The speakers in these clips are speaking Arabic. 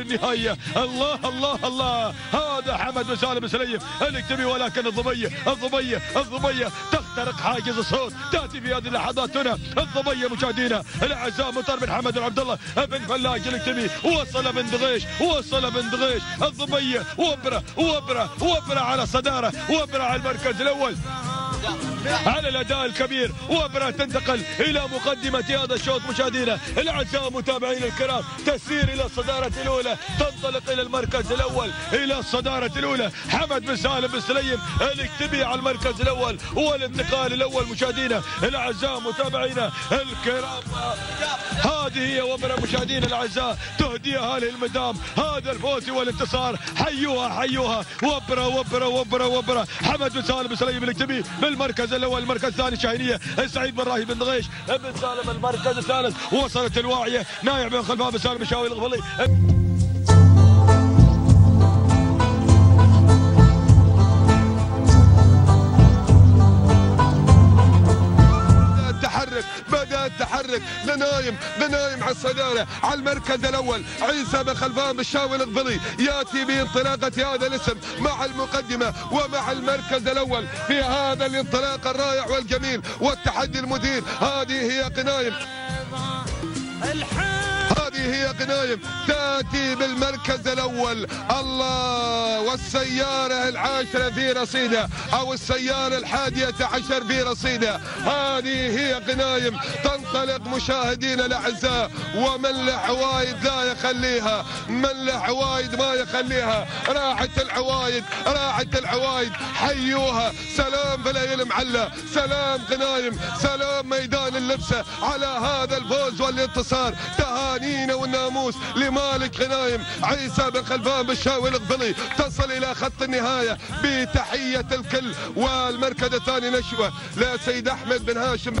النهاية. الله الله الله، هذا حمد بن سالم السليم الكتبي، ولكن الضبية تخترق حاجز الصوت. تأتي في هذه اللحظات هنا الضبية مشاهدينا الأعزاء، مطر بن حمد بن عبد الله بن فلاج الكتبي، وصل بن دغيش الضبية، وبرة على الصدارة، وبرة على المركز الأول على الاداء الكبير. وبرة تنتقل الى مقدمه هذا الشوط مشاهدينا الاعزاء متابعين الكرام، تسير الى الصداره الاولى، تنطلق الى المركز الاول، الى الصداره الاولى. حمد بن سالم بن سليم الكتبي على المركز الاول، والانتقال الاول مشاهدينا الاعزاء متابعينا الكرام. هذه هي وبرة مشاهدينا الاعزاء، تهديها للمدام هذا الفوز والانتصار. حيوها وبرة. حمد بن سالم بن سليم الكتبي بالمركز الاول. المركز الثاني شاهينيه سعيد بن راهي بن دغيش بن سالم. المركز الثالث وصلت الواعيه نايع بن خلفان بن سالم الشاوي الغفلي. بدأ التحرك لنايم على الصدارة على المركز الأول. عيسى بن خلفان بالشاوي القبلي يأتي بانطلاقة هذا الاسم مع المقدمة ومع المركز الأول في هذا الانطلاق الرائع والجميل والتحدي المثير. هذه هي غنايم تأتي بالمركز الأول. الله، والسيارة العاشرة في رصيدها أو السيارة الحادية عشر في رصيدها. هذه هي غنايم تنطلق مشاهدينا الأعزاء، ومن له عوايد لا يخليها، من له عوايد ما يخليها. راحت العوايد حيوها. سلام بلايل معلى، سلام غنايم، سلام ميدان اللبسة على هذا الفوز والانتصار. تهانينا والناموس لمالك غنايم عيسى بن خلفان بالشاوي القبلي، تصل الى خط النهايه بتحيه الكل. والمركز الثاني نشوه لسيد احمد بن هاشم.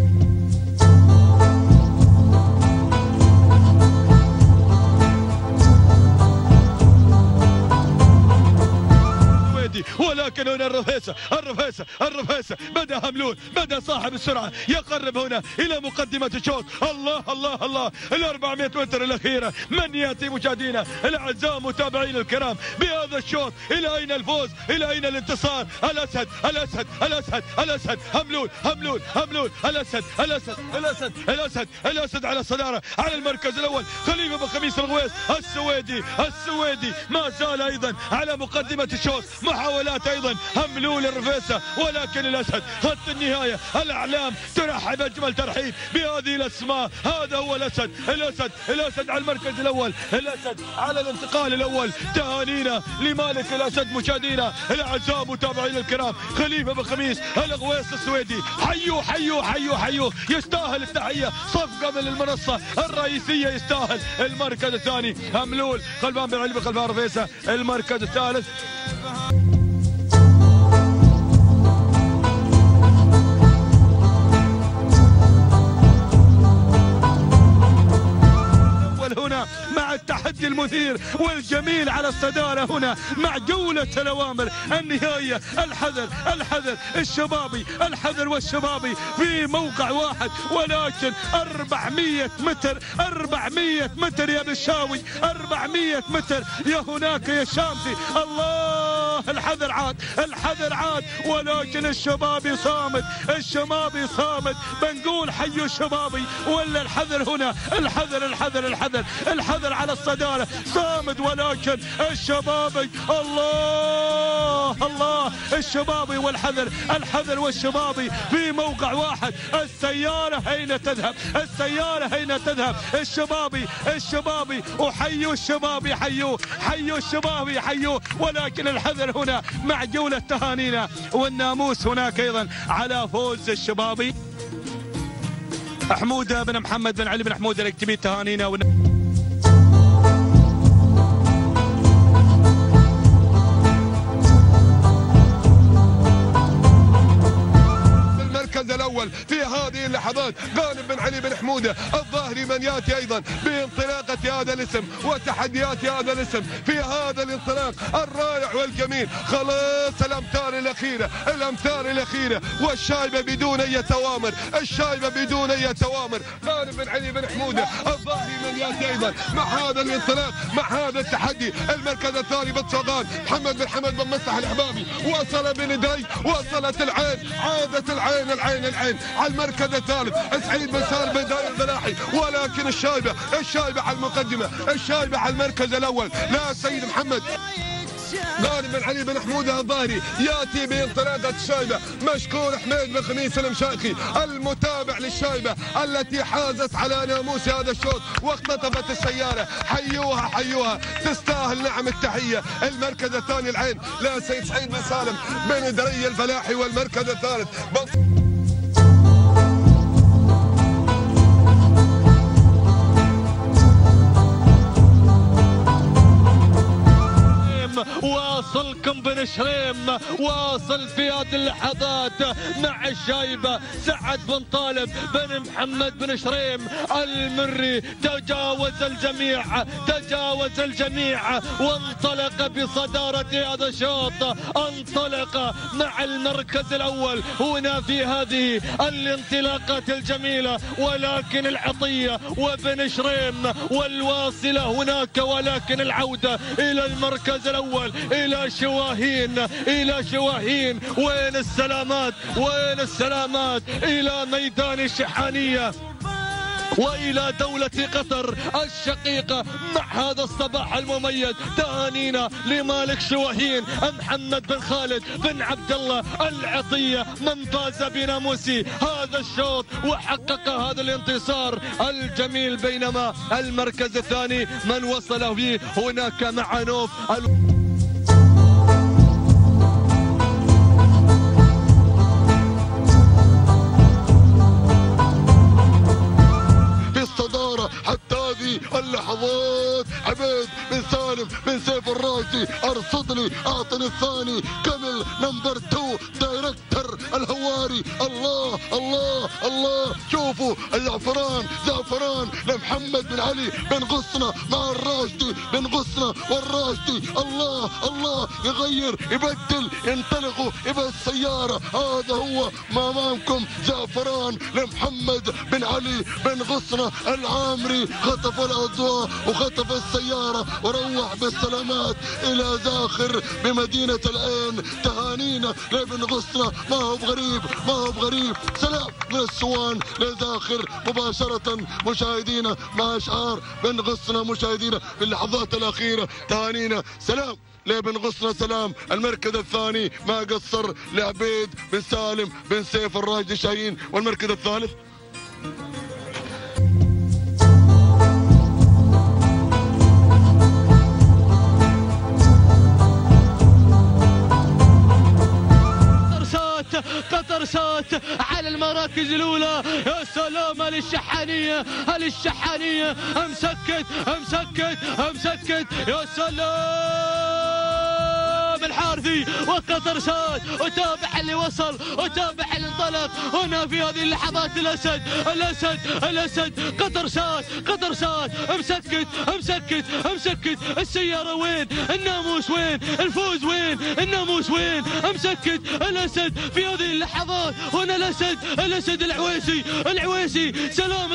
ولكن هنا الرفيسة بدأ هملول، بدأ صاحب السرعة يقرب هنا إلى مقدمة الشوط. الله 400 متر الأخيرة، من يأتي مشاهدينا الأعزاء متابعين الكرام بهذا الشوط؟ إلى أين الفوز؟ إلى أين الانتصار؟ الأسد هملول الأسد على الصدارة على المركز الأول. خليفة بن خميس الغويس السويدي ما زال أيضا على مقدمة الشوط. محاولات ايضا هملول الرفيسه، ولكن الاسد خط النهايه. الاعلام ترحب اجمل ترحيب بهذه الاسماء. هذا هو الاسد على المركز الاول، الاسد على الانتقال الاول. تهانينا لمالك الاسد مشاهدينا الاعزاء متابعين الكرام. خليفه بن خميس الغويس السويدي، حيو يستاهل التحيه. صفقه من المنصه الرئيسيه يستاهل. المركز الثاني هملول خلفان بن علي بن خلفان رفيسه. المركز الثالث هنا مع التحدي المثير والجميل على الصدارة هنا مع جولة الأوامر النهائية. الحذر الحذر والشبابي في موقع واحد، ولكن 400 متر يا بالشاوي، 400 متر يا هناك يا شامسي. الله، الحذر عاد، ولكن الشبابي صامد. بنقول حيوا الشبابي ولا الحذر هنا؟ الحذر على الصدارة صامد، ولكن الشبابي الله الشبابي الحذر والشبابي في موقع واحد. السيارة أين تذهب؟ الشبابي وحيوا الشبابي، حيوا الشبابي، ولكن الحذر هنا مع جولة تهانينا والناموس هناك أيضا على فوز الشبابي. حمودة بن محمد بن علي بن حمودة الكتبي، تهانينا الأول في هذه اللحظات. غانم بن علي بن حمودة الظاهري من يأتي أيضا بانطلاق انطلاقة هذا الاسم وتحديات هذا الاسم في هذا الانطلاق الرائع والجميل. خلاص الامتار الاخيره والشايبه بدون اي توامر، الشايبه بدون اي توامر. غانم بن علي بن حموده الظاهري من ياتي ايضا مع هذا الانطلاق مع هذا التحدي. المركز الثاني بالصغان محمد بن حمد بن مصلح الحبابي. وصل بن دريج، وصلت العين، عادت العين على المركز الثالث سعيد بن سالم بن داير الفلاحي. ولكن الشايبه على المقدمه، الشايبه على المركز الاول. لا سيد محمد غانم بن علي بن حموده الظاهري ياتي بانطلاقه الشايبه. مشكور حميد بن خميس المشايخي المتابع للشايبه التي حازت على ناموس هذا الشوط واختطفت السياره. حيوها تستاهل نعم التحيه. المركز الثاني العين لا سيد سعيد بن سالم بن دري الفلاحي. والمركز الثالث واصلكم بن شريم، واصل في هذه اللحظات مع الشايبة سعد بن طالب بن محمد بن شريم المري. تجاوز الجميع وانطلق بصدارة هذا الشوط، انطلق مع المركز الأول هنا في هذه الانطلاقات الجميلة. ولكن العطية وبن شريم والواصلة هناك، ولكن العودة إلى المركز الأول إلى شواهين. وين السلامات إلى ميدان الشحانية وإلى دولة قطر الشقيقة مع هذا الصباح المميز. تهانينا لمالك شواهين محمد بن خالد بن عبد الله العطية من فاز بناموس هذا الشوط وحقق هذا الانتصار الجميل. بينما المركز الثاني من وصل فيه هناك مع نوف اللحظات. عبيد بن سالم بن سيف الراشدي ارصد لي، اعطني الثاني، كمل نمبر 2 دايركتر الهواري. الله شوفوا زعفران لمحمد بن علي بن غصنة مع الراشدي بن غصنة والراشدي. الله يغير يبدل ينطلقوا يبقى السيارة. هذا هو ما امامكم زعفران لمحمد بن علي بن غصنة العامري. خطف الاضواء وخطف السيارة وروح بالسلامات الى زاخر بمدينة العين. تهانينا لابن غصنة، ما هو بغريب. سلام من السوان لزاخر مباشرة مشاهدينا مع اشعار بن غصنة. مشاهدينا في اللحظات الاخيرة تهانينا سلام لابن غصنة. سلام. المركز الثاني ما قصر لعبيد بن سالم بن سيف الراشدي شاهين. والمركز الثالث قطر سات على المراكز الاولى. يا سلام الشحانية امسكت يا سلام الحارثي. وقطر سات وتابع اللي وصل وتابع اللي انطلق هنا في هذه اللحظات. الاسد قطر سات امسكت السيارة وين، الناموس وين، الفوز وين، الناموس وين. امسكت الاسد في هذه اللحظات. هنا الاسد العويسي. سلام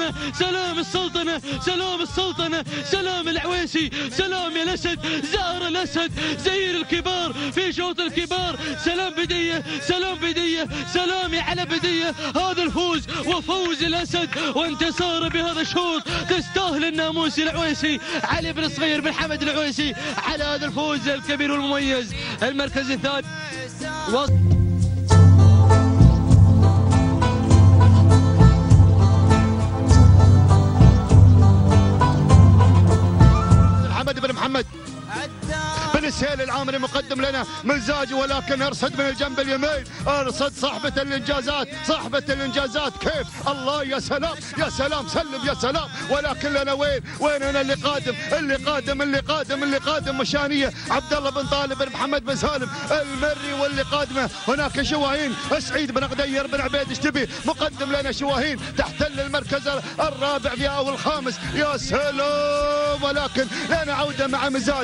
السلطنة سلام العويسي. سلام يا الاسد، زهر الاسد زهير الكبار في شوط الكبار. سلام بدية سلامي على بدية. هذا الفوز وفوز الاسد وانتصار بهذا الشوط. تستاهل الناموس العويسي علي بن صغير بن حمد العويسي على هذا الفوز الكبير والمميز. المركز الثاني محمد بن عسيل العامري مقدم لنا مزاج، ولكن ارصد من الجنب اليمين، ارصد صاحبة الانجازات، صاحبة الانجازات كيف الله يا سلام يا سلام سلم يا سلام، ولكن لنا وين انا اللي قادم اللي قادم اللي قادم اللي قادم مشانيه عبد الله بن طالب بن محمد بن سالم المري، واللي قادمه هناك شواهين سعيد بن غدير بن عبيد اشتبي مقدم لنا شواهين تحتل المركز الرابع او الخامس يا سلام، ولكن لنا عوده مع مزاج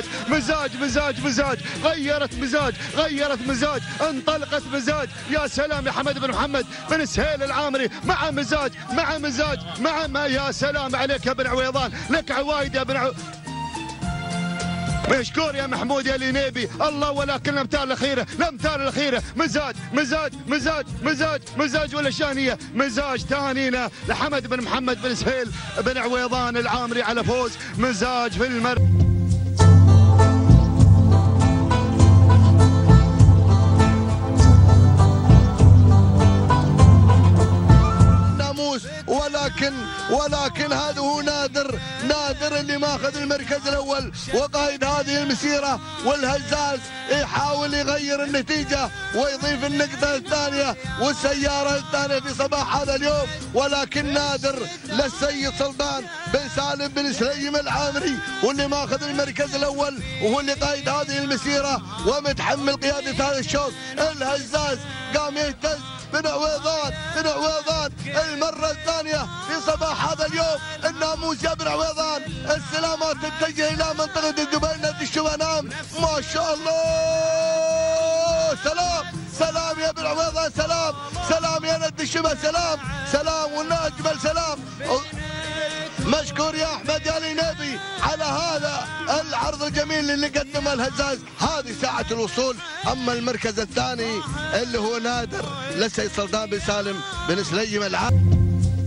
غيرت مزاج انطلقت مزاج يا سلام يا حمد بن محمد بن سهيل العامري مع مزاج مع ما يا سلام عليك يا بن عويضان، لك عوايد يا بن مشكور يا محمود يا الينيبي الله، ولكن الامتار الاخيره مزاج ولا شانيه مزاج تهانينا لحمد بن محمد بن سهيل بن عويضان العامري على فوز مزاج في ولكن هذا هو نادر اللي ماخذ المركز الاول وقائد هذه المسيره، والهزاز يحاول يغير النتيجه ويضيف النقطه الثانيه والسياره الثانيه في صباح هذا اليوم، ولكن نادر للسيد سلطان بن سالم بن سليم العامري واللي ماخذ المركز الاول وهو اللي قائد هذه المسيره ومتحمل قياده هذا الشوط. الهزاز قام يهتز بن عويضان المرة الثانية في صباح هذا اليوم. الناموس يا بن عويضان السلامات تتجه إلى منطقة الجبينة الشوانام، ما شاء الله سلام يا بن عويضان سلام يا ند الشبه سلام والناجبل سلام. مشكور يا احمد يا الينيبي على هذا العرض الجميل اللي قدمه الهزاز. هذه ساعة الوصول. اما المركز الثاني اللي هو نادر للسيد سلطان بن سالم بن سليم العامري.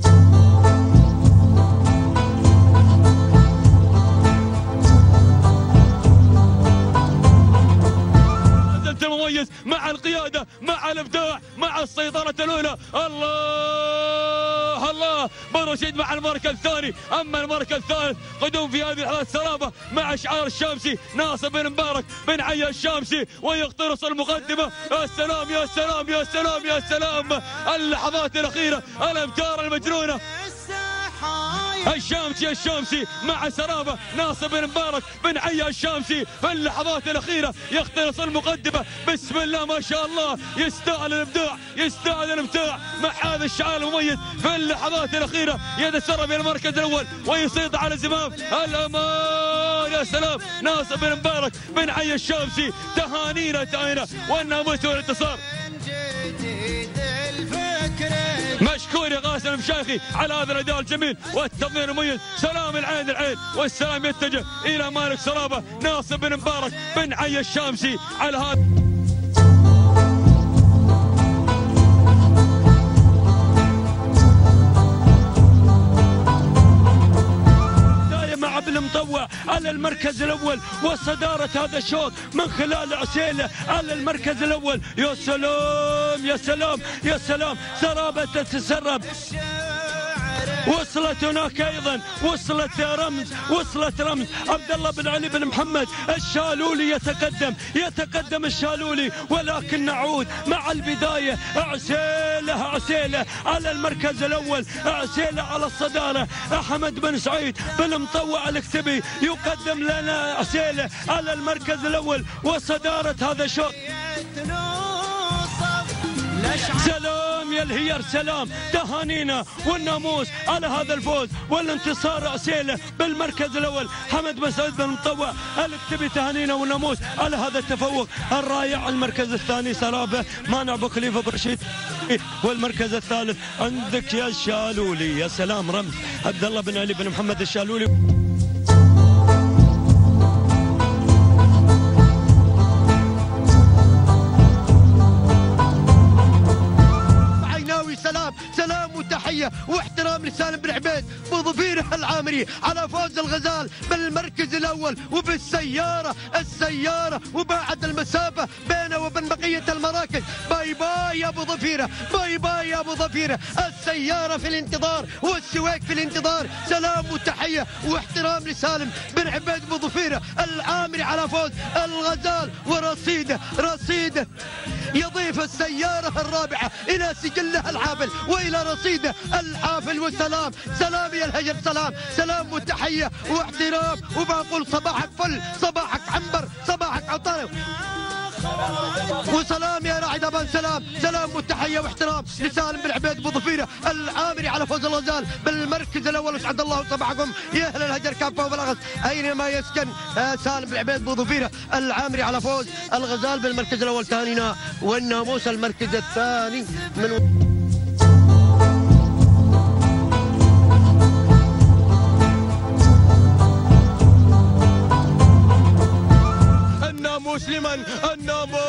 مميز مع القيادة مع الابداع مع السيطرة الأولى. الله بن رشيد مع المركز الثاني. اما المركز الثالث قدوم في هذه الحالة سلامة مع شعار الشامسي ناصر بن مبارك بن عيا الشامسي ويقترص المقدمة. السلام يا سلام يا سلام يا سلام. اللحظات الأخيرة الأمتار المجنونة. الشامسي مع سرابة ناصر بن مبارك بن عيا الشامسي في اللحظات الأخيرة يقتنص المقدمة. بسم الله ما شاء الله يستاهل الابداع مع هذا الشعار المميز في اللحظات الأخيرة يتسرب إلى المركز الأول ويسيطر على زمام الأمان. يا سلام ناصر بن مبارك بن عيا الشامسي تهانينا والناموس والانتصار. مشكور يا قاسم المشايخي على هذا الاداء الجميل والتضمين المميز. سلام العين والسلام يتجه الى مالك سرابه ناصر بن مبارك بن عيا الشامسي على هذا المطوع على المركز الأول وصدارة هذا الشوط من خلال عسيلة على المركز الأول. يا سلام يا سلام يا سلام. سرابة تتسرب وصلت هناك ايضا وصلت رمز عبد الله بن علي بن محمد الشالولي يتقدم الشالولي. ولكن نعود مع البدايه عسيله على المركز الاول عسيله على الصداره. احمد بن سعيد بن مطوع الاكتبي يقدم لنا عسيله على المركز الاول وصداره هذا الشوط. سلام يا الهير سلام تهانينا والناموس على هذا الفوز والانتصار. عسيلة بالمركز الأول حمد بن سعيد بن مطوع الاكتبي تهانينا والناموس على هذا التفوق الرائع. المركز الثاني سرابة مانع بو خليفة بن رشيد والمركز الثالث عندك يا الشالولي. يا سلام رمز عبد الله بن علي بن محمد الشالولي. سلام وتحية واحترام لسالم بن عبيد بظفيره العامري العامري على فوز الغزال بالمركز الأول وبالسيارة وبعد المسافة بينه وبين بقية المراكز. باي باي يا أبو ظفيرة، باي باي يا أبو ظفيرة. السيارة في الانتظار والسويق في الانتظار. سلام وتحية واحترام لسالم بن عبيد أبو ظفيرة العامري على فوز الغزال، ورصيده يضيف السيارة الرابعة إلى سجله الحافل وإلى رصيده الحافل. وسلام سلام يا الهجر، سلام وتحية واحترام. وبقول صباحك فل، صباحك عنبر، صباحك عطاري، وسلام يا راعي دبان. سلام والتحية واحترام لسالم بن عبيد أبو ظفيرة العامري على فوز الغزال بالمركز الأول. وسعد الله صباحكم يا أهل الهجر كافة وبالأخص أينما يسكن سالم بن عبيد أبو ظفيرة العامري على فوز الغزال بالمركز الأول. تهانينا والناموس المركز الثاني من مسلما. الناموس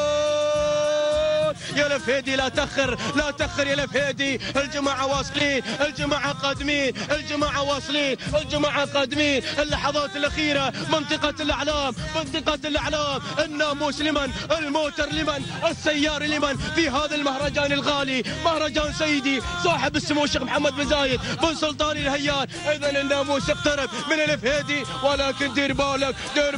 يا لفهيدي، لا تخر يا لفهيدي. الجماعة واصلين، الجماعة قادمين، الجماعة واصلين، الجماعة قادمين. اللحظات الأخيرة، منطقة الأعلام. الناموس لمن؟ الموتر لمن؟ السيار لمن؟ في هذا المهرجان الغالي، مهرجان سيدي صاحب السمو الشيخ محمد بن زايد بن سلطان الهيان. إذن الناموس يقترب من الفهيدي، ولكن دير بالك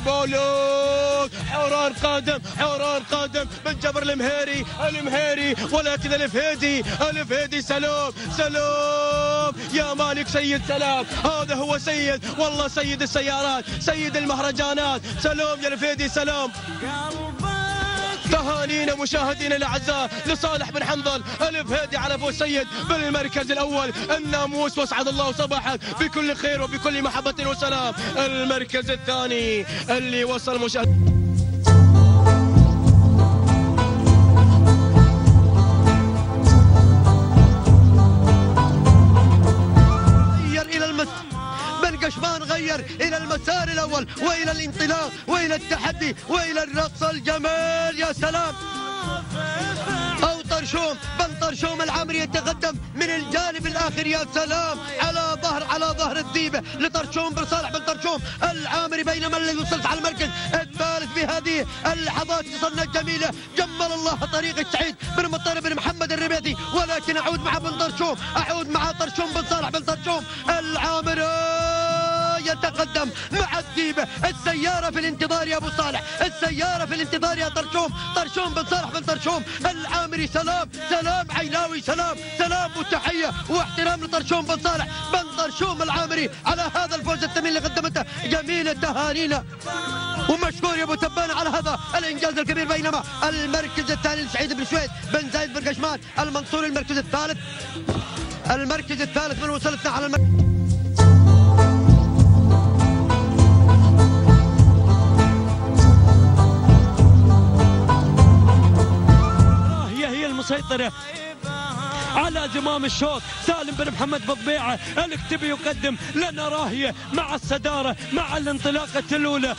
حوران قادم من جبر المهيري، ولكن الفهيدي سلام يا مالك سيد. سلام، هذا هو سيد، والله سيد السيارات، سيد المهرجانات. سلام يا الفهيدي، سلام. تهانينا مشاهدينا الاعزاء لصالح بن حنظل الفهيدي على فوز سيد بالمركز الاول. الناموس واسعد الله صباحك بكل خير وبكل محبه وسلام. المركز الثاني اللي وصل مشاهد قشمان غير إلى المسار الأول وإلى الانطلاق وإلى التحدي وإلى الرقص الجمال. يا سلام. أو طرشوم بن طرشوم العامري يتقدم من الجانب الآخر. يا سلام، على ظهر الذيبة لطرشوم بن صالح بن طرشوم العامري. بينما الذي وصلت على المركز الثالث بهذه اللحظات وصلنا الجميلة. جمل الله طريق السعيد بن مطر بن محمد الربيتي. ولكن أعود مع طرشوم بن صالح بن طرشوم العامري يتقدم مع الذيبة. السيارة في الانتظار يا أبو صالح، السيارة في الانتظار يا طرشوم بن صالح بن طرشوم العامري. سلام عيناوي، سلام وتحية واحترام لطرشوم بن صالح بن طرشوم العامري على هذا الفوز الثمين اللي قدمته. جميلة تهانينا ومشكور يا ابو تبان على هذا الانجاز الكبير. بينما المركز الثاني لسعيد بن سويد بن زايد بن قشمان المنصوري المركز الثالث من وصلتنا على المركز. مسيطرة على زمام الشوط. سالم بن محمد بضبيعة الكتبي يقدم لنا راهية مع الصدارة مع الانطلاقة الأولى.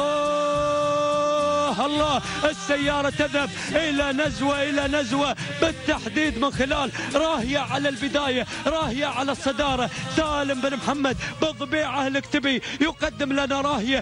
الله السيارة تذهب إلى نزوة بالتحديد من خلال راهية على البداية، راهية على الصدارة. سالم بن محمد بضبيعة الكتبي يقدم لنا راهية.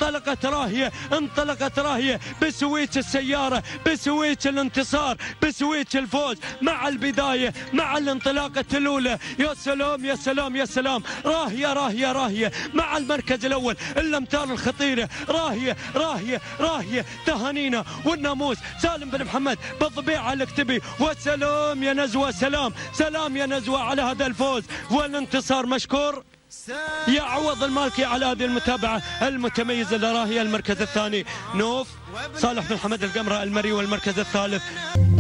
انطلقت راهية بسويتش السيارة، بسويتش الانتصار، بسويتش الفوز مع البداية مع الانطلاقة الأولى. يا سلام راهية مع المركز الأول. الأمتار الخطيرة راهية تهانينا والناموس سالم بن محمد بالضبيعة الكتبي. وسلام يا نزوة، سلام يا نزوة على هذا الفوز والانتصار. مشكور يا عوض المالكي على هذه المتابعة المتميزة لراهية. المركز الثاني نوف صالح بن حمد القمرة المري، والمركز الثالث